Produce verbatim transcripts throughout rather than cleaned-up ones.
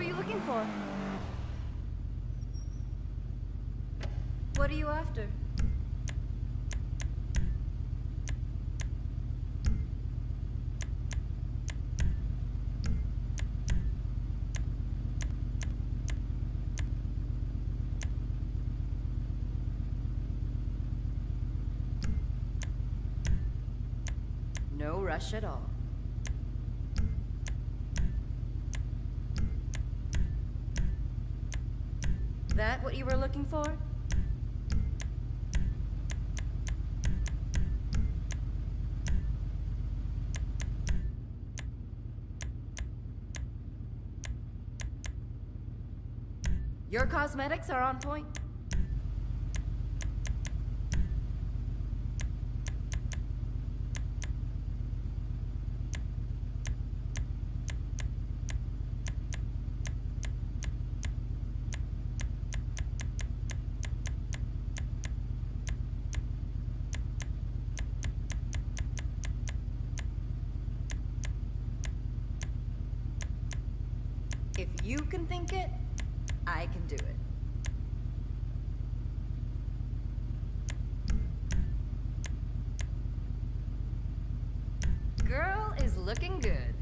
are you looking for? What are you after? No rush at all. That what you were looking for? Your cosmetics are on point. If you can think it, I can do it. Girl is looking good.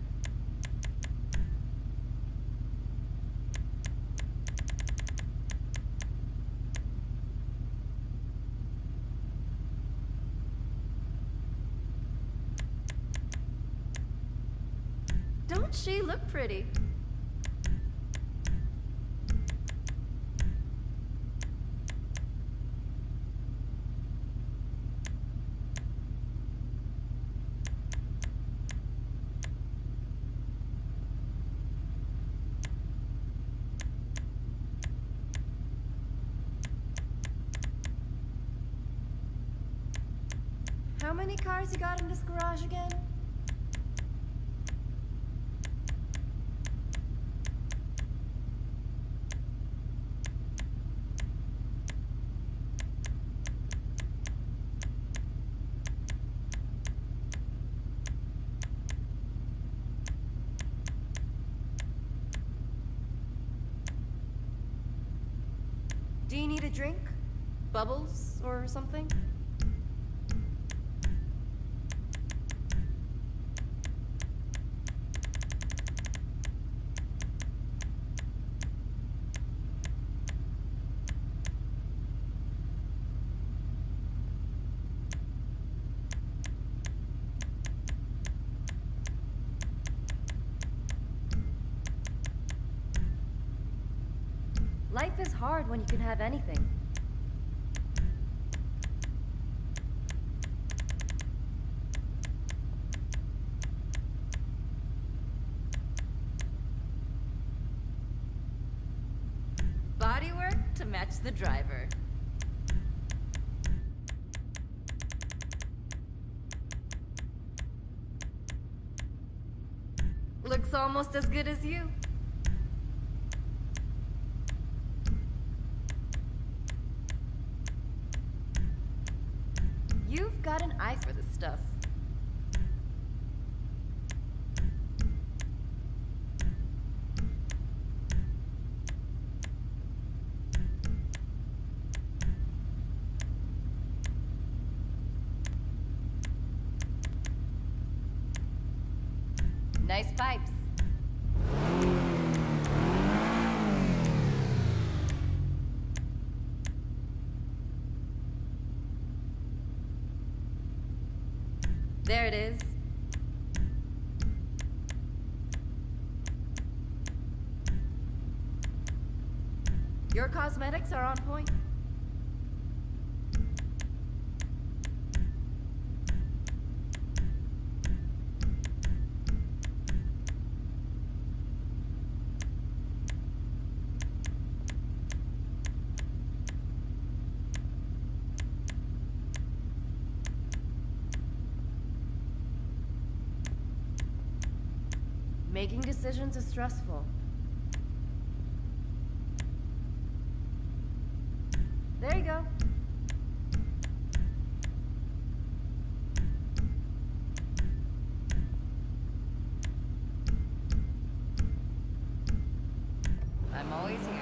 Don't she look pretty? How many cars you got in this garage again? Do you need a drink? Bubbles or something? Life is hard when you can have anything. Bodywork to match the driver. Looks almost as good as you. You've got an eye for this stuff. Nice pipes. There it is. Your cosmetics are on point. Making decisions is stressful. There you go. I'm always here.